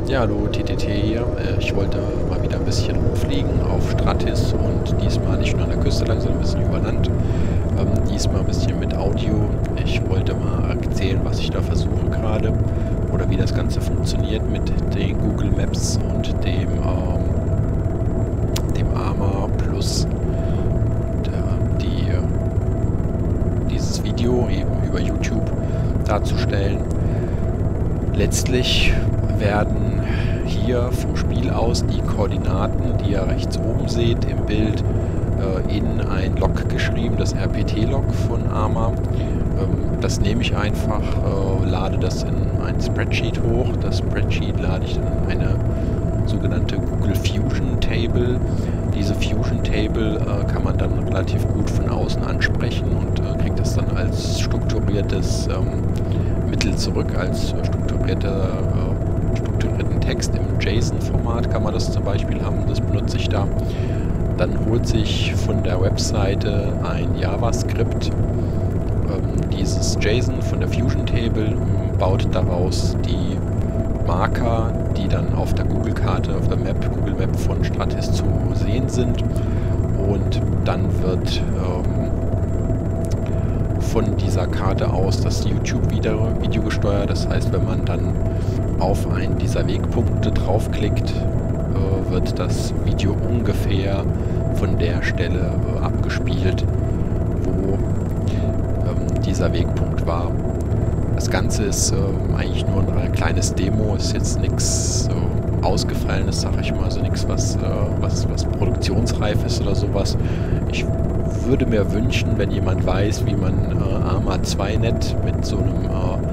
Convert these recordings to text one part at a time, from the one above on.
Ja, hallo, TTT hier. Ich wollte mal wieder ein bisschen rumfliegen auf Stratis und diesmal nicht nur an der Küste lang, sondern ein bisschen über Land. Diesmal ein bisschen mit Audio. Ich wollte mal erzählen, was ich da versuche gerade oder wie das Ganze funktioniert mit den Google Maps und dem Arma Plus dieses Video eben über YouTube darzustellen. Letztlich werden hier vom Spiel aus die Koordinaten, die ihr rechts oben seht im Bild, in ein Log geschrieben, das RPT-Log von Arma. Das nehme ich einfach, lade das in ein Spreadsheet hoch. Das Spreadsheet lade ich in eine sogenannte Google Fusion Table. Diese Fusion Table kann man dann relativ gut von außen ansprechen und kriegt das dann als strukturiertes Mittel zurück, als strukturierten Text im JSON-Format kann man das zum Beispiel haben, das benutze ich da. Dann holt sich von der Webseite ein JavaScript dieses JSON von der Fusion Table, baut daraus die Marker, die dann auf der Google-Karte, auf der Google Map von Stratis zu sehen sind, und dann wird von dieser Karte aus das YouTube-Video gesteuert. Das heißt, wenn man dann auf einen dieser Wegpunkte draufklickt, wird das Video ungefähr von der Stelle abgespielt, wo dieser Wegpunkt war. Das Ganze ist eigentlich nur ein kleines Demo, ist jetzt nichts Ausgefallenes, sag ich mal, also nichts, was produktionsreif ist oder sowas. Ich würde mir wünschen, wenn jemand weiß, wie man Arma 2Net mit so einem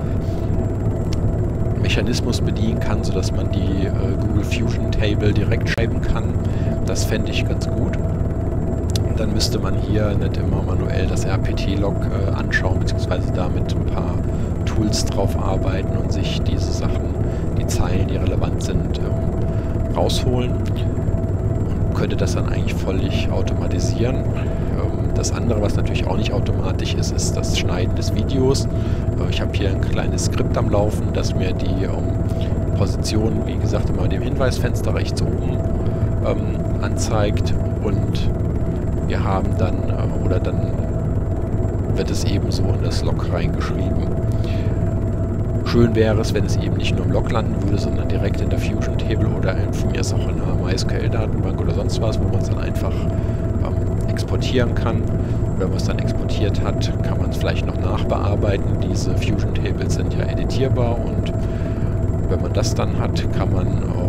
Mechanismus bedienen kann, sodass man die Google Fusion Table direkt schreiben kann. Das fände ich ganz gut. Dann müsste man hier nicht immer manuell das RPT-Log anschauen, beziehungsweise da mit ein paar Tools drauf arbeiten und sich diese Sachen, die Zeilen, die relevant sind, rausholen. Und könnte das dann eigentlich völlig automatisieren. Das andere, was natürlich auch nicht automatisch ist, ist das Schneiden des Videos. Ich habe hier ein kleines Skript am Laufen, das mir die Position, wie gesagt, immer dem Hinweisfenster rechts oben anzeigt, und wir haben dann, dann wird es eben so in das Log reingeschrieben. Schön wäre es, wenn es eben nicht nur im Log landen würde, sondern direkt in der Fusion Table oder von mir ist auch in einer MySQL-Datenbank oder sonst was, wo man es dann einfach exportieren kann. Und wenn man es dann exportiert hat, kann man es vielleicht noch nachbearbeiten. Diese Fusion Tables sind ja editierbar, und wenn man das dann hat, kann man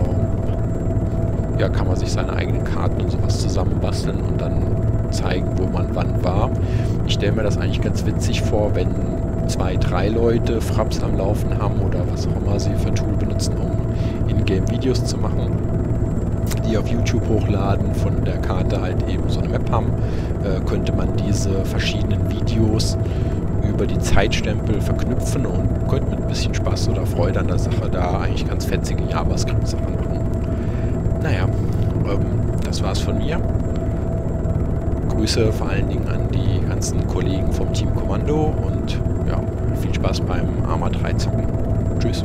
sich seine eigenen Karten und sowas zusammenbasteln und dann zeigen, wo man wann war. Ich stelle mir das eigentlich ganz witzig vor, wenn 2, 3 Leute Fraps am Laufen haben oder was auch immer sie für ein Tool benutzen, um Ingame-Videos zu machen, die auf YouTube hochladen, von der Karte halt eben so eine Map haben, könnte man diese verschiedenen Videos über die Zeitstempel verknüpfen und könnte mit ein bisschen Spaß oder Freude an der Sache da eigentlich ganz fetzige JavaScript-Sachen machen. Naja, das war's von mir. Grüße vor allen Dingen an die ganzen Kollegen vom Team Kommando und ja, viel Spaß beim Arma 3 zocken. Tschüss.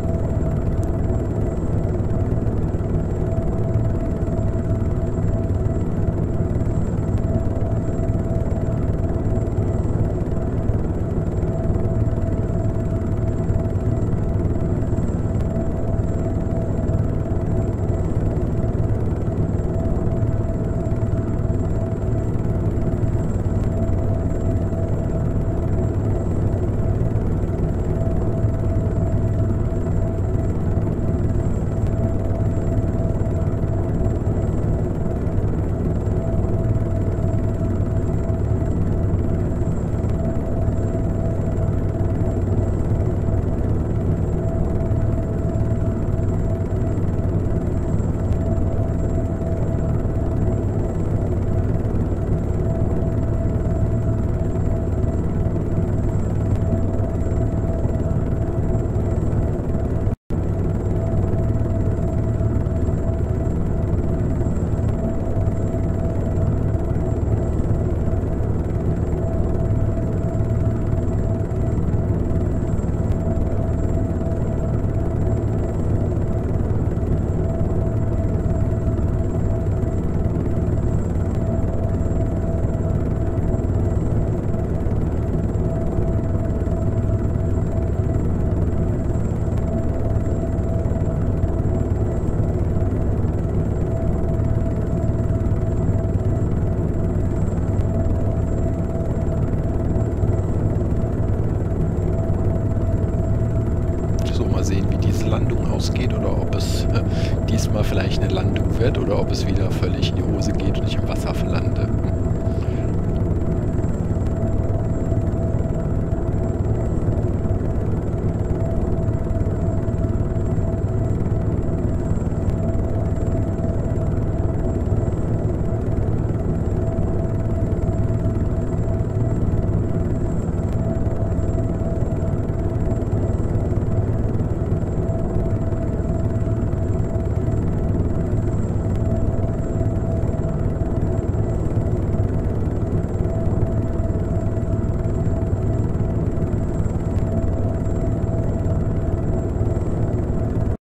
ausgeht oder ob es diesmal vielleicht eine Landung wird oder ob es wieder völlig in die Hose geht und ich im Wasser verlande.